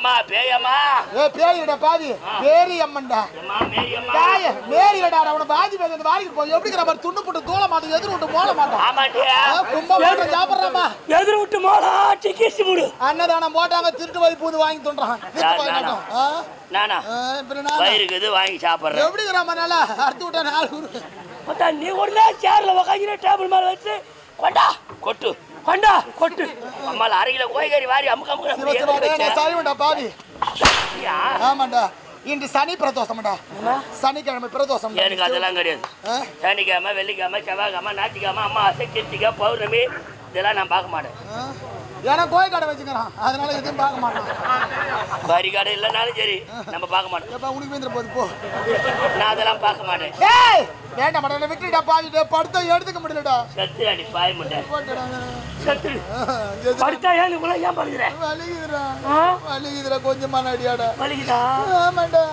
ஆமா பேயம்மா. பேயிடா பாதி பேரி அம்மன்டா. மேரியடா அவன பாதி பேச அந்த வாரிக்கு போய் எப்படிங்கற மாதிரி துண்ணு போட்டு தோள மாட்ட எதிர விட்டு போல மாட்டான். ஆமாண்டியா. கும்பகோணம் சாப்பிடுறாமா எதிர விட்டு மோளா டிக்கிஸ் மூடு. அன்னதானம் போட்டாங்க திருட்டு போய் பூது வாங்கி தொன்றான். நானா வயிறுக்கு இது வாங்கி சாப்பிடுறேன். எப்படிங்கற மாதிரில அறுத்து விட்டா நாலு குரு. மொத்த நீ ஒண்ணே சேர்ல உட்கார்ந்து டேபிள் மேல வச்சு கொண்டா கொட்டு கொண்டா கொட்டு. அம்மால அரையில கோய்கறி வாரி அமுக்க அமுக்க சாரிடா பாவி. ஆமாண்டா இன்று சனி பிரதோஷம்டா. சனிக்கிழமை பிரதோஷம். எனக்கு அதெல்லாம் கிடையாது. சனிக்கிழமை வெள்ளிக்கிழமை செவ்வாய்க்கிழமை ஞாயிற்றுக்கிழமை அமாவாசை கிருத்திகை பௌர்ணமி இதெல்லாம் நான் பார்க்க மாட்டேன். ஏன்னா கோயில் கடை வச்சுக்கிறான் அதனால எதுவும் பார்க்க மாட்டான். வரி கடை இல்லைனாலும் சரி நம்ம பார்க்க மாட்டோம். உனக்கு வேண்டிய போது போ. நான் அதெல்லாம் பார்க்க மாட்டேன். வேண்டாம் மாட்டேன் விட்டுடா பாவிட்டு படுத்த எடுத்துக்க முடியலடா. சத்து அடி பாய் முட்டை சத்து படுத்தா ஏன் இவ்வளவு ஏன் படுக்கிறேன்? வலிக்குதுடா கொஞ்சமான அடியாடா. வலிக்குதா? ஆமாண்டா.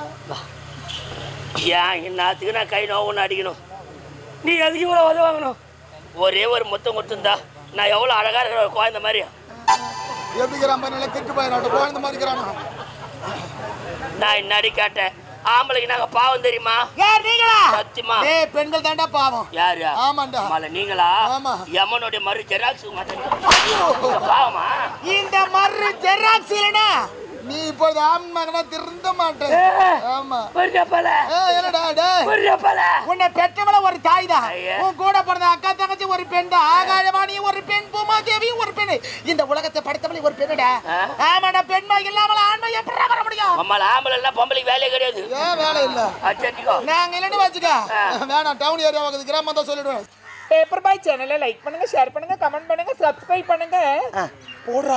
ஏன் இன்னத்துக்கு நான் கை நோவுன்னு அடிக்கணும்? நீ எதுக்கு இவ்வளோ உதவாங்கணும்? ஒரே ஒரு முத்தம் கொடுத்துருந்தா நான் எவ்வளோ அழகா இருக்கிற குழந்த மாதிரி. எப்படிங்கிறான் நல்லா கெட்டு போயிடாட்ட குழந்த மாதிரி இருக்கிறானா? நான் இன்னாடி கேட்டேன் ஆம்பளைக்கு நாங்க பாவம் தெரியுமா? யார் நீங்களா? சத்தியமா பெண்கள் தாண்டா பாவம். யாரு? ஆமாண்டா. மல நீங்களா? ஆமா. யமனுடைய மறு ஜெராக்ஸ் பாவமா? இந்த மறு ஜெராக்ஸ் இல்லனா நீ இப்போது ஆன்மகனா திருந்த மாட்டேன். ஆமா உன்னை பெற்றவள ஒரு தாய் தான். உன் கூட பிறந்த அக்கா தங்கச்சி ஒரு பெண் தான். ஆகாயவாணி ஒரு பெண், பூமாதேவி ஒரு பெண். இந்த உலகத்தை படைத்தவளை ஒரு பெண்ணுடா. ஆமாடா பெண்மை இல்லாமல் ஆண்மை எப்படி வர முடியும்? நம்மள ஆம்பளை எல்லாம் பொம்பளைக்கு வேலையே கிடையாது. ஏன் வேலை இல்ல? நாங்க இல்லன்னு வச்சுக்க வேணாம். டவுன் ஏரியா பக்கத்து கிராமம் தான் சொல்லிடுவேன். பேப்பர் பாய் சேனலை லைக் பண்ணுங்க, ஷேர் பண்ணுங்க, கமெண்ட் பண்ணுங்க, சப்ஸ்கிரைப் பண்ணுங்க. போடுறா.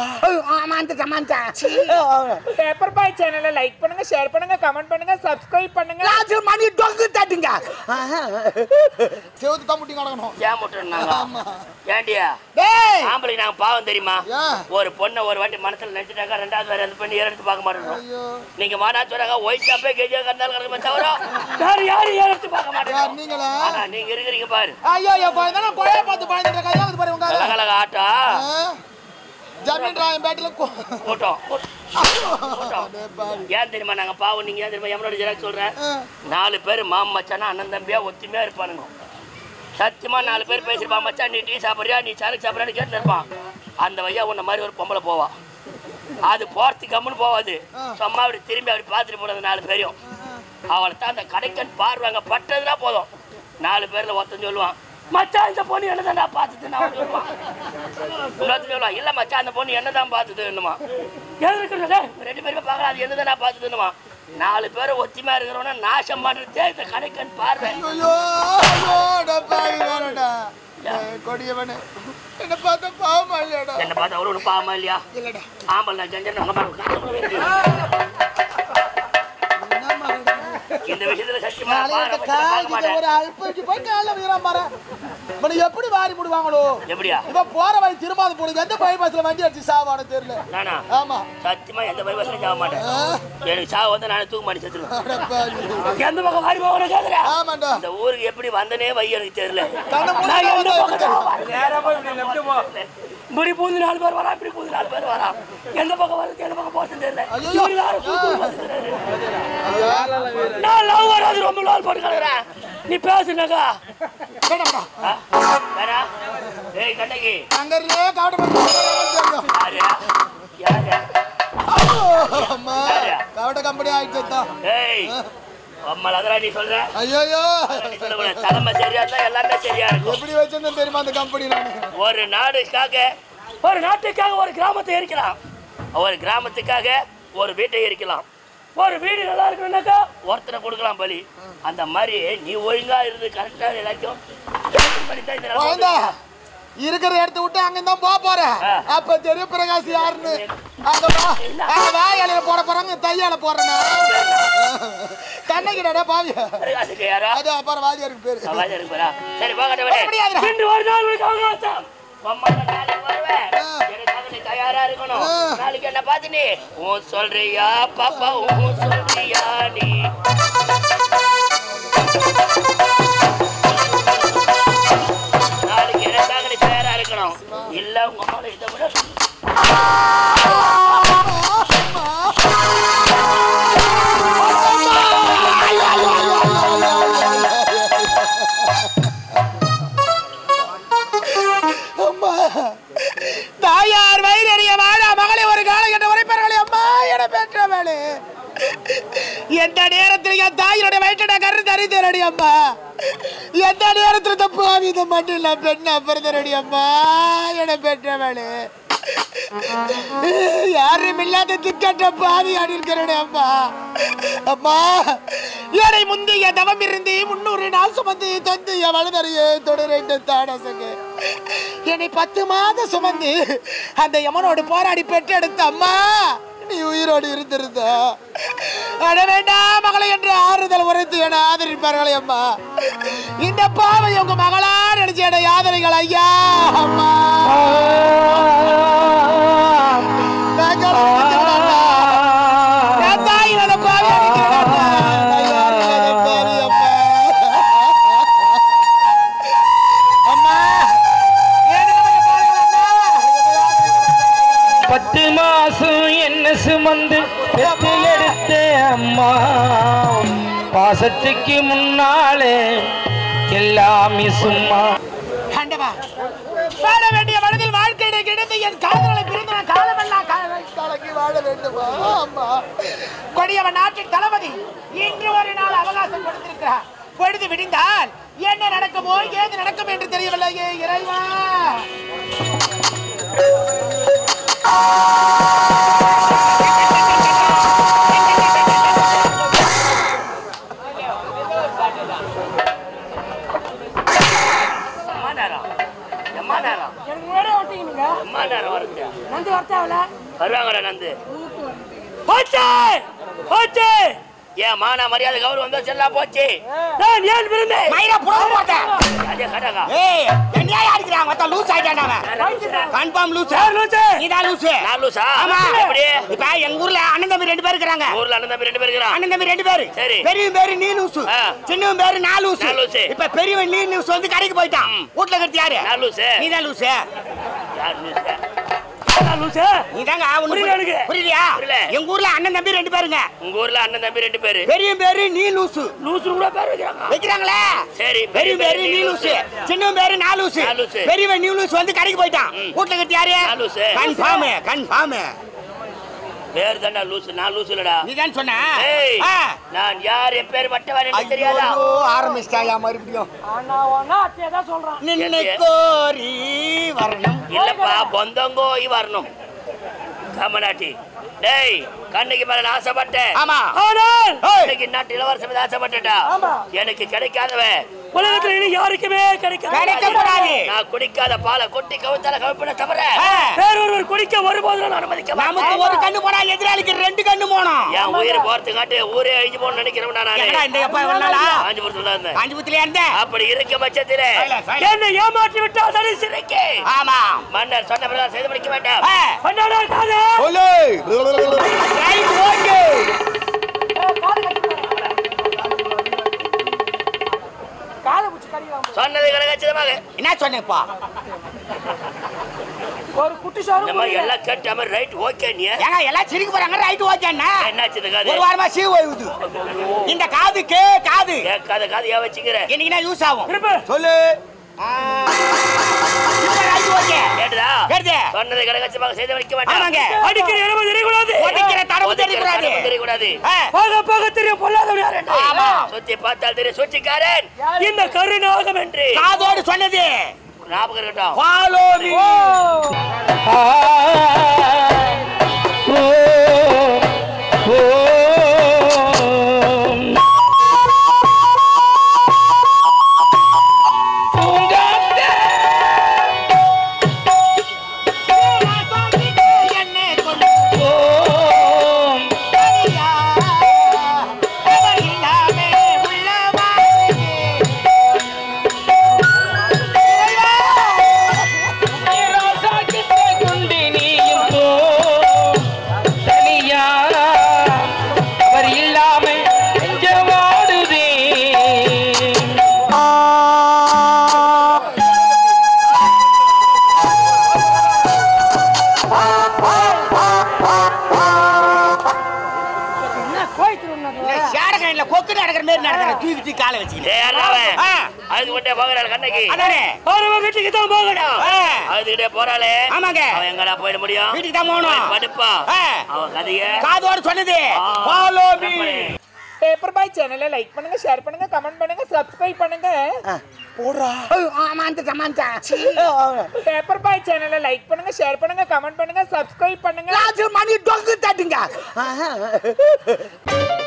பேப்பர் பாய் சேனலை லைக் பண்ணுங்க, ஷேர் பண்ணுங்க, கமெண்ட் பண்ணுங்க, சப்ஸ்கிரைப் பண்ணுங்க. மணி டொங்கு தட்டுங்க. செவுத்து தான் முட்டி நடக்கணும். ஏன் முட்டுனாங்க? ஏண்டியா ஆம்பளை நாங்க பாவம் தெரியுமா? ஒரு பொண்ணை ஒரு வாட்டி மனசுல நினைச்சிட்டாங்க ரெண்டாவது வேற அந்த பெண்ணு எடுத்து பார்க்க மாட்டோம். நீங்க மானா சொல்றாங்க ஒயிட் ஷாப்பே கேஜியா கண்டால் கிடக்குமே தவிர வேற யாரும் எடுத்து பார்க்க மாட்டோம். நீங்களா? நீங்க இருக்கிறீங்க பாரு. ஐயோ பாருங்க கோயா பார்த்து பாருங்க கையாவது பாரு உங்க கலகலக ஆட்டா ஜமீன் ராயம் பேட்டில போட்டோம். ஏன் தெரியுமா நாங்க பாவம்? நீங்க ஏன் தெரியுமா எம்மனோட ஜெராக்ஸ் சொல்றேன்? 4 பேர் மாமன் மச்சானா அண்ணன் தம்பியா ஒத்துமையா இருப்பானுங்க. சத்தியமா 4 பேர் பேசிருப்பான். மச்சான் நீ டீ சாப்பிட்றியா நீ சரக்கு சாப்பிட்றான்னு கேட்டு இருப்பான். அந்த வையா உன்ன மாதிரி ஒரு பொம்பளை போவா. அது போறதுக்கு கம்முன்னு போவாது. சும்மா அப்படி திரும்பி அப்படி பார்த்துட்டு போனது 4 பேரையும். அவளை தான் அந்த கடைக்கன் பாருவாங்க பட்டதுனா போதும். 4 பேர்ல ஒருத்தன் சொல்லுவான் மச்சான் இந்த பொண்ணு என்னதான் நான் பார்த்துது. நான் சொல்லுவான் இன்னொருத்தன் சொல்லுவான் இல்ல மச்சான் அந்த பொண்ணு என்னதான் பார்த்துது என்னமா எது 2 பேருமே பார்க்கலாம் அது என்னதான் நான் பார்த்துதுன்னுமா. 4 பேரும் ஒத்திமையா இருக்கிறவன நாசம் பண்றதே இந்த கடைக்கன் பார்வை. என்ன பார்த்தா பாவமா இல்லையாடா? என்ன பார்த்தா அவரு பாவமா இல்லையா? இல்லடா ஆம்பளை ஜஞ்சன் இந்த விஷயத்துல சத்தியமா ஒரு அல்பைக்கு போய் காலைல வீரம் மாற மணி எப்படி வாரி முடுவாங்களோ? எப்படியா இப்ப போற வழி திரும்பாது போடுங்க. எந்த பைபாஸ்ல வண்டி அடிச்சு சாவானு தெரியல. நானா? ஆமா சத்தியமா எந்த பைபாஸ்லயும் சாவ மாட்டேன். எனக்கு சாவு வந்து நானே தூக்க மாட்டேன் செத்துருவேன். எந்த பக்கம் வாரி போகணும் கேக்குறேன்? ஆமாண்டா. இந்த ஊருக்கு எப்படி வந்தனே வை எனக்கு தெரியல. இப்படி பூந்து 4 பேர் வரா இப்படி பூந்து 4 பேர் வரா. எந்த பக்கம் வருது எந்த பக்கம் போறது தெரியல. நான் லவ் வராது ரொம்ப நாள் போட்டு கிடக்குறேன். நீ பேசுனாக்கா வேற ஏய் கண்ணகி அங்க இருந்தே காவட்ட காவட்ட கம்பெனி ஆயிடுச்சு. ஏய் அம்மால அதெல்லாம் நீ சொல்ற? ஐயோ தலைமை சரியா இருந்தா எல்லாமே சரியா இருக்கும். எப்படி வச்சிருந்தேன் தெரியுமா அந்த கம்பெனி? ஒரு நாட்டுக்காக ஒரு கிராமத்தை எரிக்கலாம். ஒரு கிராமத்துக்காக ஒரு வீட்டை எரிக்கலாம். ஒரு வீடு நல்லா இருக்கணும்னாக்கா ஒருத்தனை கொடுக்கலாம் பலி. அந்த மாதிரி நீ ஒழுங்கா இருந்து கரெக்டா எல்லாத்தையும் இருக்கிற இடத்த விட்டு அங்கதான் போக போற. அப்ப தெரியும் பிரகாஷ் யாருன்னு. வாயால போட போறாங்க தையால போறேன்னா கண்ணகிடா பாவிய அது அப்புறம் வாதியாருக்கு பேரு. சரி ஒரு நாள் தயாரா இருக்கணும். நாளைக்கு என்ன பார்த்து நீ உன் சொல்றியா பாப்பா உன் சொல்றியா நீ நாளைக்கு எனக்காக நீ தயாரா இருக்கணும். இல்ல உங்க அம்மாவை இதை விட எந்த நேரத்தில் என் தாயினுடைய வயிற்ற கரு தரித்தரடி அம்மா. எந்த நேரத்தில் தப்பு இந்த மண்ணில் பெண்ணா பிறந்தரடி அம்மா. என பெற்றவளு யாரும் இல்லாத திக்கற்ற பாவியாடி இருக்கிறேன் அம்மா. அம்மா என்னை முந்தைய தவம் இருந்து 300 நாள் சுமந்து தந்து என் வலதறியே தொடரேன் தாடசங்க. என்னை 10 மாதம் சுமந்து அந்த யமனோடு போராடி பெற்றெடுத்த அம்மா நீ உயிரோடு இருந்திருந்த அட வேண்டாம் மகளை என்று ஆறுதல் உரைத்து என ஆதரிப்பார்களே அம்மா. இந்த பாவை உங்க மகளா நினைச்ச என ஆதரிகள் ஐயா. அம்மா சுமந்து எடுத்த அம்மா பாசத்துக்கு முன்னாலே எல்லாமே சும்மா. வாழ வேண்டிய மனதில் வாழ்க்கையை கிடைத்து என் காதலை பிரிந்த காலமெல்லாம் காலக்கி வாழ வேண்டுமா அம்மா. கொடியவன் நாட்டின் தளபதி இன்று ஒரு நாள் அவகாசம் கொடுத்திருக்கிறார். பொழுது விடிந்தால் என்ன நடக்குமோ ஏது நடக்கும் என்று தெரியவில்லையே இறைவா. ஏன் மான மரியாதை கௌரவம் வந்தா செல்லா போச்சு. நான் ஏன் விருந்தேன் மயிரா புறவு போட்டேன். அதே கடகா ஏய் என்னையா அடிக்குறாங்க மொத்த லூஸ் ஆயிட்டானே. Confirm loose. யார் லூஸ்? நீதான் லூஸ். நான் லூசா? ஆமா. எப்படி? இப்ப எங்க ஊர்ல அண்ணன் தம்பி 2 பேர் இருக்காங்க. ஊர்ல அண்ணன் தம்பி 2 பேர் இருக்காங்க. அண்ணன் தம்பி 2 பேர். சரி. பெரியவன் பேரு நீ லூஸ். சின்னவன் பேரு நான் லூஸ். இப்ப பெரியவன் நீ லூஸ் வந்து கடைக்கு போய்ட்டான். வீட்ல கட்டி யாரு? நான் லூஸ். நீதான் லூஸ். யார் லூஸ்? நீதாங்க புரியலையா? எங்க ஊர்ல அண்ணன் தம்பி 2 பேருங்க. உங்க ஊர்ல அண்ணன் தம்பி 2 பேரு. பெரிய பேரு நீ லூசு. லூசு கூட பேர் வைக்கிறாங்களே. சரி. பெரிய பேரு நீ லூசு. சின்னவன் பேரு நான் லூசு. பெரியவன் நீ லூசு வந்து கடைக்கு போய்ட்டான். வீட்ல கட்டி யாரு? கன்ஃபார்ம். பேர் தான்டா லூசு. நான் லூசு இல்லடா. நீதான் சொன்ன. நான் யார் என் பேர் வட்டவன் எனக்கு தெரியாதா? ஆரம்பிச்சிட்டாயா மறுபடியும்? அதான் சொல்றான். நின்னை கோரி வரணும். இல்லப்பா பொந்தங்கோய் வரணும். கமனாட்டி டேய் கண்ணுக்கு மேல ஆசைப்பட்டேன். ஆமா. ஆனால் இன்னைக்கு நாட்டு இளவரசன் ஆசைப்பட்டா எனக்கு கிடைக்காதவன் உலகத்துல இனி யாருக்குமே கிடைக்காது. நான் குடிக்காத பாலை கொட்டி கவுத்தால கவுப்பின தவிர வேற ஒருவர் குடிக்க ஒருபோதும் அனுமதிக்க மாட்டேன். நமக்கு ஒரு கண்ணு போனா எதிராளிக்கு 2 கண்ணு போணும். என் உயிர் போறதுக்காட்டி ஊரே அழிஞ்சு போகணும்னு நினைக்கிறேன் நான். காஞ்சிபுரத்துல இருந்தேன். அப்படி இருக்க பட்சத்திலே என்னை ஏமாற்றி விட்டால் தனி சிறைக்கு. ஆமா. மன்னர் சொன்ன பிரகாரம் செய்து முடிக்க வேண்டாம். சொன்னது கணக்கச்சிதமாக என்ன சொன்னேப்பா? ஒரு குட்டி சாரு நம்ம எல்லாம் கேட்டாம ரைட் ஓகே நீ ஏங்க எல்லாம் சிரிக்க போறாங்க. ரைட் ஓகேன்னா என்னாச்சு இந்த காது? ஒரு வாரமா சீ ஓயுது. இந்த காது காது காது ஏன் வச்சுக்கிற? இன்னைக்கு நான் யூஸ் ஆகும். சொல்லு. ரைட் ஓகே கேட்டதா? கேட்டதே. சொன்னது கணக்கச்சிதமாக செய்து வைக்க வேண்டாம். ஆமாங்க. அடிக்கிற இடம தெரியக்கூடாது. அடிக்கிற தடவு தெரியக்கூடாது. போக போக தெரியும் பொல்லாதவன் யாரு? ஆமா. சுத்தி பார்த்தால் தெரியும் சுத்திக்காரன் இந்த கருநாகம் என்று காதோடு சொன்னது ஞாபகம் இருக்கட்டும். Follow me. போயிட முடியும். வீட்டுக்கு தான் போகணும். படுப்பா அவ கதைய காதோட சொன்னது. Follow me. பேப்பர் பாய் சேனலை லைக் பண்ணுங்க ஷேர் பண்ணுங்க கமெண்ட் பண்ணுங்க சப்ஸ்கிரைப் பண்ணுங்க போடுறா ஆமாண்டா பேப்பர் பாய் சேனலை லைக் பண்ணுங்க ஷேர் பண்ணுங்க கமெண்ட் பண்ணுங்க சப்ஸ்கிரைப் பண்ணுங்க மணி டொங்கு தட்டுங்க